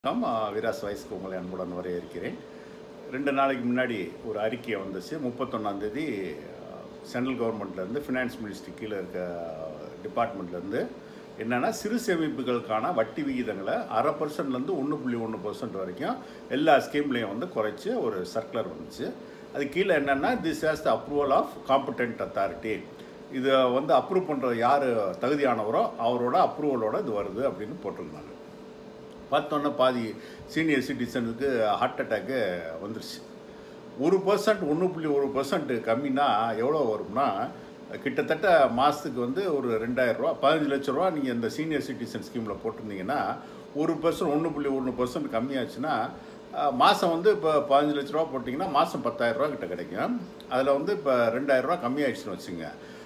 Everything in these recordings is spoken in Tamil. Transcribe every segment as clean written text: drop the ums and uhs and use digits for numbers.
விராஸ் வாய்ஸ்க்கு உங்களை அன்புடன் வரவேற்கிறேன். 2 நாளைக்கு முன்னாடி ஒரு அறிக்கை வந்துச்சு. 31ஆம் தேதி சென்ட்ரல் கவர்மெண்ட்லேருந்து ஃபினான்ஸ் மினிஸ்ட்ரி கீழே இருக்க டிபார்ட்மெண்ட்லேருந்து என்னென்னா சிறு சேமிப்புகளுக்கான வட்டி விகிதங்களை 0.5%லேருந்து 1.1% வரைக்கும் எல்லா ஸ்கீம்லேயும் வந்து குறைச்சி ஒரு சர்க்குலர் வந்துச்சு. அது கீழே என்னென்னா this has the approval of competent authority. இதை வந்து அப்ரூவ் பண்ணுற யார் தகுதியானவரோ அவரோட அப்ரூவலோட இது வருது அப்படின்னு போட்டிருந்தாங்க. பார்த்தோன்னா பாதி சீனியர் சிட்டிசனுக்கு ஹார்ட் அட்டாக்கு வந்துருச்சு. 1%, 1.1% கம்மின்னா எவ்வளோ வரும்னா கிட்டத்தட்ட மாதத்துக்கு வந்து ஒரு 2000 ரூபா, 15 லட்ச ரூபா நீங்கள் இந்த சீனியர் சிட்டிசன் ஸ்கீமில் போட்டிருந்தீங்கன்னா 1%, 1.1% கம்மியாச்சுன்னா மாதம் வந்து இப்போ 15 லட்ச ரூபா போட்டிங்கன்னா மாதம் 10,000 ரூபா கிட்ட கிடைக்கும். அதில் வந்து இப்போ 2000 ரூபா கம்மியாகிடுச்சுன்னு வச்சுங்க.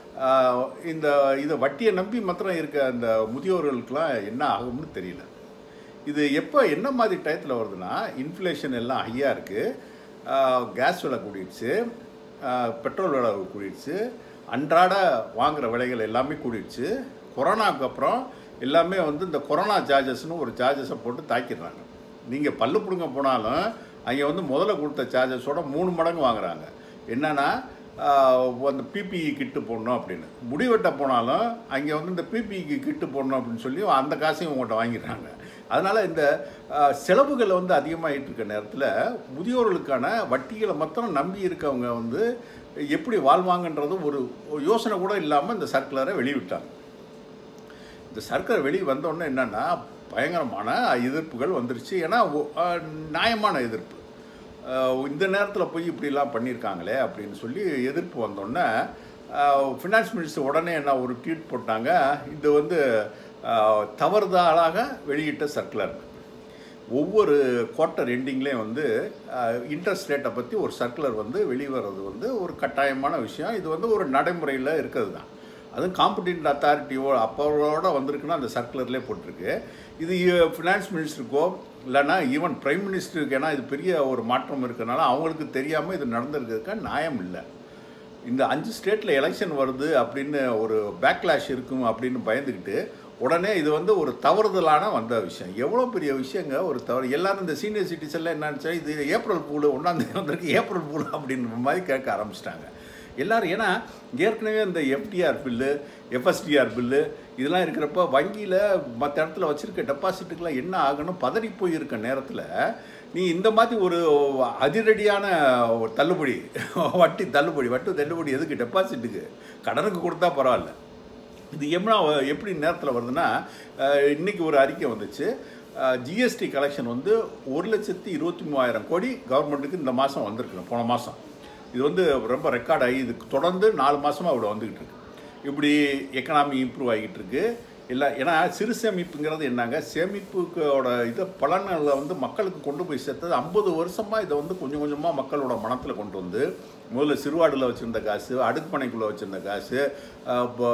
இதை வட்டியை நம்பி மாத்திரம் இருக்க அந்த முதியோர்களுக்கெலாம் என்ன ஆகும்னு தெரியல. இது எப்போ என்ன மாதிரி டயத்தில் வருதுன்னா இன்ஃப்ளேஷன் எல்லாம் ஹையாக இருக்குது, கேஸ் விலை கூடிடுச்சு, பெட்ரோல் விலை கூடிடுச்சு, அன்றாட வாங்குகிற விலைகள் எல்லாமே கூடிடுச்சு. கொரோனாவுக்கு அப்புறம் எல்லாமே வந்து இந்த கொரோனா சார்ஜஸ்னு ஒரு சார்ஜஸை போட்டு தாக்கிடுறாங்க. நீங்கள் பல்லு பிடுங்க போனாலும் அங்கே வந்து முதல்ல கொடுத்த சார்ஜஸோட 3 மடங்கு வாங்குகிறாங்க. என்னென்னா அந்த பிபிஇ கிட்டு போடணும் அப்படின்னு. முடிவெட்ட போனாலும் அங்கே வந்து இந்த பிபிஇக்கு கிட்டு போடணும் அப்படின்னு சொல்லி அந்த காசையும் உங்கள்கிட்ட வாங்கிடுறாங்க. அதனால் இந்த செலவுகள் வந்து அதிகமாகிட்டு இருக்க நேரத்தில் முதியோர்களுக்கான வட்டிகளை மாத்திரம் நம்பி இருக்கவங்க வந்து எப்படி வாழ்வாங்கன்றது ஒரு யோசனை கூட இல்லாமல் இந்த சர்க்குலரை வெளியிட்டாங்க. இந்த சர்க்குலர் வெளியே வந்தோடனே என்னென்னா பயங்கரமான எதிர்ப்புகள் வந்துருச்சு. ஏன்னா நியாயமான எதிர்ப்பு. இந்த நேரத்தில் போய் இப்படிலாம் பண்ணியிருக்காங்களே அப்படின்னு சொல்லி எதிர்ப்பு வந்தோடனே ஃபினான்ஸ் மினிஸ்டர் உடனே என்ன ஒரு ட்வீட் போட்டாங்க, இது வந்து தவறுதலாக வெளியிட்ட சர்க்குலர். ஒவ்வொரு குவார்ட்டர் எண்டிங்லேயும் வந்து இன்ட்ரெஸ்ட் ரேட்டை பற்றி ஒரு சர்க்குலர் வந்து வெளிவரது வந்து ஒரு கட்டாயமான விஷயம். இது வந்து ஒரு நடைமுறையில் இருக்கிறது தான். அதுவும் காம்படிண்ட் அத்தாரிட்டியோ அப்போட வந்திருக்குன்னா அந்த சர்க்குலர்லேயே போட்டிருக்கு. இது ஃபினான்ஸ் மினிஸ்டருக்கோ இல்லைன்னா ஈவன் பிரைம் மினிஸ்டருக்கு, ஏன்னா இது பெரிய ஒரு மாற்றம் இருக்கிறதுனால அவங்களுக்கு தெரியாமல் இது நடந்திருக்கிறதுக்கா நியாயம் இல்லை. இந்த 5 ஸ்டேட்டில் எலெக்ஷன் வருது அப்படின்னு ஒரு பேக்லாஷ் இருக்கும் அப்படின்னு பயந்துக்கிட்டு உடனே இது வந்து ஒரு தவறுதலான வந்த விஷயம். எவ்வளோ பெரிய விஷயங்க ஒரு தவறு. எல்லோரும் இந்த சீனியர் சிட்டிசன்லாம் என்னன்னு இது ஏப்ரல் பூல் 1ஆம் தேதி வந்திருக்கு, ஏப்ரல் பூல் அப்படின்ற மாதிரி கேட்க ஆரம்பிச்சிட்டாங்க எல்லோரும். ஏன்னா ஏற்கனவே இந்த எஃப்டிஆர் பில்லு, எஃப்எஸ்டிஆர் பில்லு இதெல்லாம் இருக்கிறப்ப வங்கியில் மற்ற இடத்துல வச்சுருக்க டெபாசிட்டுக்கெலாம் என்ன ஆகணும் பதறி போயிருக்க நேரத்தில் நீ இந்த மாதிரி ஒரு அதிரடியான தள்ளுபடி, வட்டி தள்ளுபடி எதுக்கு? டெபாசிட்டுக்கு, கடனுக்கு கொடுத்தா பரவாயில்ல. இது எப்படி நேரத்தில் வருதுன்னா இன்றைக்கி ஒரு அறிக்கை வந்துச்சு. ஜிஎஸ்டி கலெக்ஷன் வந்து 1,23,000 கோடி கவர்மெண்ட்டுக்கு இந்த மாதம் வந்திருக்கு. போன மாதம் இது வந்து ரொம்ப ரெக்கார்ட் ஆகி இது தொடர்ந்து 4 மாதமாக இவ்வளோ வந்துக்கிட்டு இருக்கு. இப்படி எக்கனாமி இம்ப்ரூவ் ஆகிட்டு இருக்கு இல்லை. ஏன்னா சிறு சேமிப்புங்கிறது என்னங்க, சேமிப்புக்கோட இதை பலன்களை வந்து மக்களுக்கு கொண்டு போய் சேர்த்தது 50 வருஷமாக இதை வந்து கொஞ்சம் கொஞ்சமாக மக்களோட மனத்தில் கொண்டு வந்து முதல்ல சிறுவாடில் வச்சுருந்த காசு, அடுக்குப்பனைக்குள்ளே வச்சுருந்த காசு, இப்போ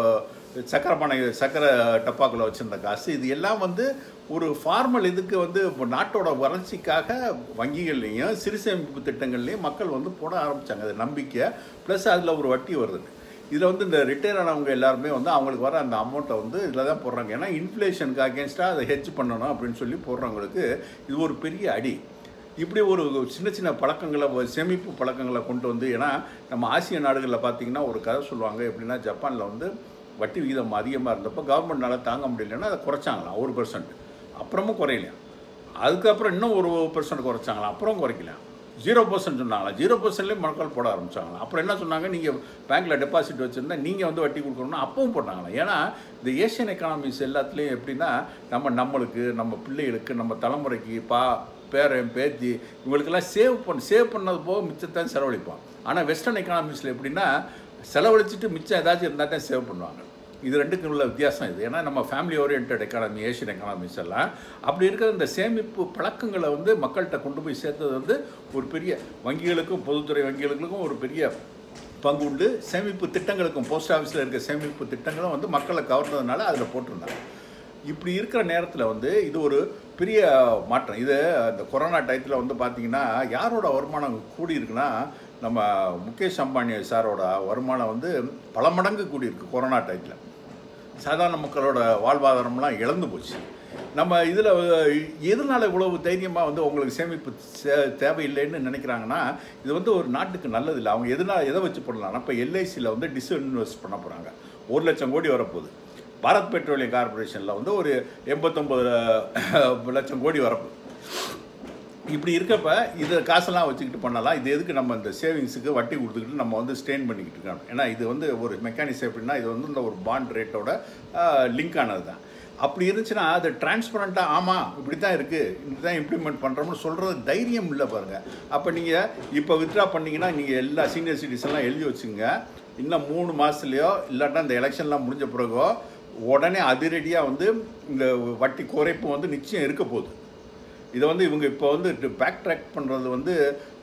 சக்கரை டப்பாக்குள்ளே வச்சுருந்த காசு, இது எல்லாம் வந்து ஒரு ஃபார்மல் இதுக்கு வந்து இப்போ நாட்டோட வளர்ச்சிக்காக வங்கிகள்லேயும் சிறு சேமிப்பு திட்டங்கள்லேயும் மக்கள் வந்து போட ஆரம்பித்தாங்க. அது நம்பிக்கை ப்ளஸ் அதில் ஒரு வட்டி வருது. இதில் வந்து இந்த ரிட்டையர் ஆனவங்க எல்லாருமே வந்து அவங்களுக்கு வர அந்த அமௌண்ட்டை வந்து இதில் தான் போடுறாங்க. ஏன்னா இன்ஃப்ளேஷனுக்கு அகேன்ஸ்டாக அதை ஹெட்ஜ் பண்ணணும் அப்படின்னு சொல்லி போடுறவங்களுக்கு இது ஒரு பெரிய அடி. இப்படி ஒரு சின்ன பழக்கங்களை, சேமிப்பு பழக்கங்களை கொண்டு வந்து, ஏன்னா நம்ம ஆசிய நாடுகளில் பார்த்திங்கன்னா ஒரு கதை சொல்லுவாங்க. எப்படின்னா ஜப்பானில் வந்து வட்டி விகிதம் அதிகமாக இருந்தப்போ கவர்மெண்ட்னால தாங்க முடியலன்னா அதை குறைச்சாங்களாம் 1%, அப்புறமும் குறையலையாம். அதுக்கப்புறம் இன்னும் 1% குறைச்சாங்களாம், அப்புறம் குறைக்கலாம். 0% சொன்னாங்களா, 0%லேயே மக்கள் போட ஆரம்பித்தாங்களாம். அப்புறம் என்ன சொன்னாங்க, நீங்கள் பேங்க்கில் டெபாசிட் வச்சுருந்தா நீங்கள் வந்து வட்டி கொடுக்கணும்னா அப்பவும் போட்டாங்களாம். ஏன்னா இந்த ஏஷியன் எக்கானமிஸ் எல்லாத்துலேயும் எப்படின்னா நம்மளுக்கு, நம்ம பிள்ளைகளுக்கு, நம்ம தலைமுறைக்கு, பேரன் பேத்தி இவங்களுக்கெல்லாம் சேவ் பண்ணது போக மிச்சத்தான் செலவழிப்பான். ஆனால் வெஸ்டர்ன் எக்கானமிஸில் எப்படின்னா செலவழிச்சிட்டு மிச்சம் ஏதாச்சும் இருந்தால் தான் சேவ் பண்ணுவாங்க. இது ரெண்டுக்கும் உள்ள வித்தியாசம் இது. ஏன்னா நம்ம family oriented economy, Asian economies எல்லாம் அப்படி இருக்கிற இந்த சேமிப்பு பழக்கங்களை வந்து மக்கள்கிட்ட கொண்டு போய் சேர்த்தது வந்து ஒரு பெரிய வங்கிகளுக்கும் பொதுத்துறை வங்கிகளுக்கும் ஒரு பெரிய பங்கு உண்டு. சேமிப்பு திட்டங்களுக்கும் போஸ்ட் ஆஃபீஸில் இருக்க சேமிப்பு திட்டங்களும் வந்து மக்களை கவர்ந்ததுனால அதில் போட்டிருந்தாங்க. இப்படி இருக்கிற நேரத்தில் வந்து இது ஒரு பெரிய மாற்றம். இது இந்த கொரோனா டயத்தில் வந்து பார்த்திங்கன்னா யாரோட வருமானம் கூடியிருக்குன்னா நம்ம முகேஷ் அம்பானி சாரோட வருமானம் வந்து பல மடங்கு கூடியிருக்கு கொரோனா டயத்தில். சாதாரண மக்களோட வாழ்வாதாரம்லாம் இழந்து போச்சு. நம்ம இதில் எதனால் இவ்வளவு தைரியமாக வந்து உங்களுக்கு சேமிப்பு தேவையில்லைன்னு நினைக்கிறாங்கன்னா, இது வந்து ஒரு நாட்டுக்கு நல்லதில்லை. அவங்க எதை வச்சு பண்ணலாம்னா, இப்போ எல்ஐசியில் வந்து டிஸ்இன்வெஸ்ட் பண்ண போகிறாங்க. 1 லட்சம் கோடி வரப்போகுது. பாரத் பெட்ரோலியம் கார்பரேஷனில் வந்து ஒரு 89 லட்சம் கோடி வரப்போகுது. இப்படி இருக்கப்ப இதை காசெல்லாம் வச்சுக்கிட்டு பண்ணலாம். இது எதுக்கு நம்ம இந்த சேவிங்ஸுக்கு வட்டி கொடுத்துக்கிட்டு நம்ம வந்து ஸ்டெயின் பண்ணிக்கிட்டு இருக்கோம். ஏன்னா இது வந்து ஒரு மெக்கானிசம் எப்படின்னா, இது வந்து இந்த ஒரு பாண்ட் ரேட்டோட லிங்க் ஆனது தான். அப்படி இருந்துச்சுன்னா அது டிரான்ஸ்பரண்ட்டாக ஆமாம் இப்படி தான் இருக்குது, இப்படி தான் இம்ப்ளிமெண்ட் பண்ணுறோம்னு சொல்கிறது தைரியம் இல்லை பாருங்கள். அப்போ நீங்கள் இப்போ வித்ட்ரா பண்ணிங்கன்னா நீங்கள் எல்லா சீனியர் சிட்டிசன்லாம் எழுதி வச்சுங்க. இன்னும் 3 மாதத்துலையோ இல்லாட்டா இந்த எலெக்ஷன்லாம் முடிஞ்ச பிறகோ உடனே அதிரடியாக வந்து இந்த வட்டி குறைப்பு வந்து நிச்சயம் இருக்க போகுது. இதை வந்து இவங்க இப்போ வந்து பேக் ட்ராக் பண்ணுறது வந்து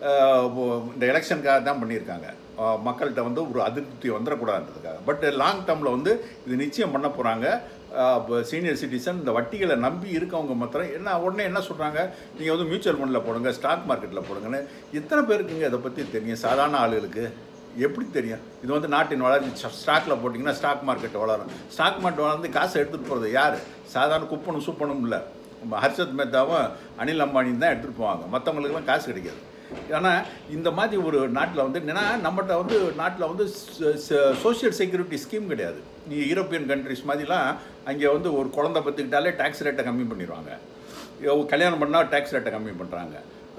இந்த எலெக்ஷனுக்காக தான் பண்ணியிருக்காங்க. மக்கள்கிட்ட வந்து ஒரு அதிருப்தி வந்துடக்கூடாதுன்றதுக்காக. பட் லாங் டேர்மில் வந்து இது நிச்சயம் பண்ண போகிறாங்க. சீனியர் சிட்டிசன் இந்த வட்டிகளை நம்பி இருக்கவங்க மாத்திரம் உடனே என்ன சொல்கிறாங்க, நீங்கள் வந்து மியூச்சுவல் ஃபண்டில் போடுங்க, ஸ்டாக் மார்க்கெட்டில் போடுங்கன்னு. எத்தனை பேருக்குங்க இதை பற்றி தெரியும்? சாதாரண ஆளுகளுக்கு எப்படி தெரியும்? இது வந்து நாட்டின் வளர்ச்சி. ஸ்டாக்கில் போட்டிங்கன்னா ஸ்டாக் மார்க்கெட் வளரும். ஸ்டாக் மார்க்கெட் வளர்ந்து காசை எடுத்துகிட்டு போகிறது யார்? சாதாரண குப்பனும் சூப்பனும் இல்லை. ஹர்ஷத் மேத்தாவும் அனில் அம்பானியும் தான் எடுத்துகிட்டு போவாங்க. மற்றவங்களுக்குலாம் காசு கிடைக்காது. ஆனால் இந்த மாதிரி ஒரு நாட்டில் வந்து என்னென்னா, நம்மகிட்ட வந்து நாட்டில் வந்து சோஷியல் செக்யூரிட்டி ஸ்கீம் கிடையாது. நீங்கள் யூரோப்பியன் கண்ட்ரிஸ் மாதிரிலாம் அங்கே வந்து ஒரு குழந்தை பற்றிக்கிட்டாலே டேக்ஸ் ரேட்டை கம்மி பண்ணிடுவாங்க. கல்யாணம் பண்ணால் டேக்ஸ் ரேட்டை கம்மி பண்ணுறாங்க.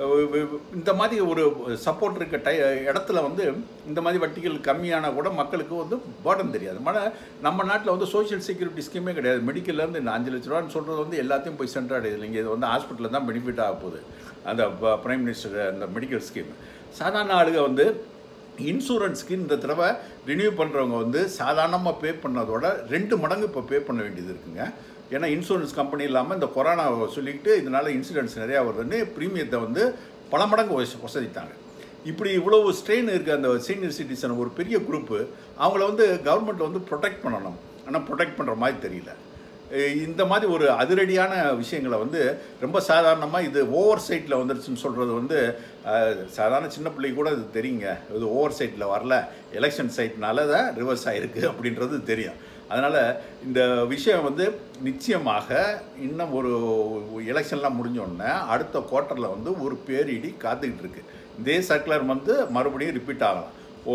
இந்த மாதிரி ஒரு சப்போர்ட் இருக்க இடத்துல வந்து இந்த மாதிரி வட்டிகள் கம்மியான கூட மக்களுக்கு வந்து பேர்டன் தெரியாது. நம்ம நாட்டில் வந்து சோஷியல் செக்யூரிட்டி ஸ்கீமே கிடையாது. மெடிக்கல்லேருந்து இந்த 5 லட்ச ரூபான்னு சொல்கிறது வந்து எல்லாத்தையும் போய் சென்றாடையுது இல்லைங்க. இது வந்து ஹாஸ்பிட்டலில் தான் பெனிஃபிட் ஆக போகுது அந்த பிரைம் மினிஸ்டர் அந்த மெடிக்கல் ஸ்கீம். சாதாரண ஆளுங்க வந்து இன்சூரன்ஸ்க்கு இந்த தடவை ரினியூ பண்ணுறவங்க வந்து சாதாரணமாக பே பண்ணதோட 2 மடங்கு இப்போ பே பண்ண வேண்டியது இருக்குங்க. ஏன்னா இன்சூரன்ஸ் கம்பெனி இல்லாமல் இந்த கொரோனாவை சொல்லிக்கிட்டு இதனால் இன்சிடென்ட்ஸ் நிறையா வருதுன்னு ப்ரீமியத்தை வந்து பல மடங்கு வசதித்தாங்க. இப்படி இவ்வளவு ஸ்ட்ரெயின் இருக்குது அந்த சீனியர் சிட்டிசன் ஒரு பெரிய குரூப்பு. அவங்கள வந்து கவர்மெண்ட் வந்து ப்ரொடெக்ட் பண்ணணும். ஆனால் ப்ரொடெக்ட் பண்ணுற மாதிரி தெரியல. இந்த மாதிரி ஒரு அதிரடியான விஷயங்களை வந்து ரொம்ப சாதாரணமாக இது ஓவர் சைட்டில் வந்துருச்சுன்னு சொல்கிறது வந்து சாதாரண சின்ன பிள்ளைக்கு கூட இது தெரியுங்க. இது ஓவர் சைட்டில் வரல, எலெக்ஷன் சைட்னால தான் ரிவர்ஸ் ஆகிருக்கு அப்படின்றது தெரியும். அதனால் இந்த விஷயம் வந்து நிச்சயமாக இன்னும் ஒரு எலெக்ஷன்லாம் முடிஞ்சோடனே அடுத்த குவார்ட்டரில் வந்து ஒரு பேரிடி காத்துக்கிட்டு இருக்குது. இதே சர்க்குலர் வந்து மறுபடியும் ரிப்பீட் ஆகலாம்.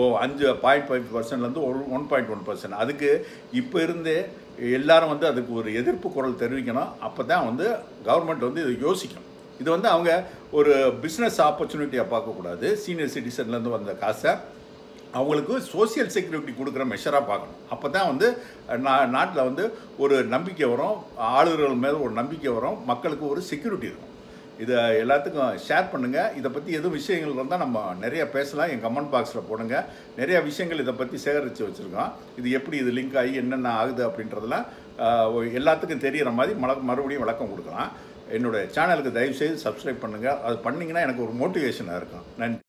5.5%லேருந்து 1.1%. அதுக்கு இப்போ இருந்தே எல்லாரும் வந்து அதுக்கு ஒரு எதிர்ப்பு குரல் தெரிவிக்கணும். அப்போ தான் வந்து கவர்மெண்ட் வந்து இதை யோசிக்கும். இது வந்து அவங்க ஒரு பிஸ்னஸ் ஆப்பர்ச்சுனிட்டியாக பார்க்கக்கூடாது. சீனியர் சிட்டிசன்லேருந்து வந்த காசை அவங்களுக்கு சோசியல் செக்யூரிட்டி கொடுக்குற மெஷராக பார்க்கணும். அப்போ தான் வந்து நாட்டில் வந்து ஒரு நம்பிக்கை வரும், ஆளுநர்கள் மேலே ஒரு நம்பிக்கை வரும், மக்களுக்கு ஒரு செக்யூரிட்டி இருக்கும். இதை எல்லாத்துக்கும் ஷேர் பண்ணுங்கள். இதை பற்றி எதுவும் விஷயங்கள் இருந்தால் நம்ம நிறைய பேசலாம். என் கமெண்ட் பாக்ஸில் போடுங்க. நிறையா விஷயங்கள் இதை பற்றி சேகரித்து வச்சுருக்கோம். இது எப்படி இது லிங்க் ஆகி என்னென்ன ஆகுது அப்படின்றதெல்லாம் எல்லாத்துக்கும் தெரிகிற மாதிரி மறுபடியும் விளக்கம் கொடுக்கலாம். என்னோடய சேனலுக்கு தயவுசெய்து சப்ஸ்கிரைப் பண்ணுங்கள். அது பண்ணிங்கன்னா எனக்கு ஒரு மோட்டிவேஷனாக இருக்கும். நன்றி.